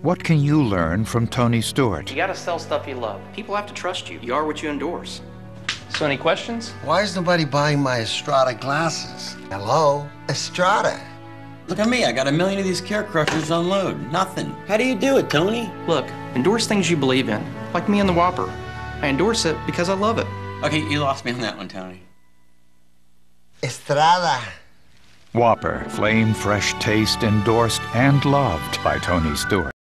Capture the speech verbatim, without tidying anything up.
What can you learn from Tony Stewart? You gotta sell stuff you love. People have to trust you. You are what you endorse. So any questions? Why is nobody buying my Estrada glasses? Hello? Estrada. Look at me, I got a million of these care crushers on load. Nothing. How do you do it, Tony? Look, endorse things you believe in, like me and the Whopper. I endorse it because I love it. Okay, you lost me on that one, Tony. Estrada. Whopper, flame fresh taste endorsed and loved by Tony Stewart.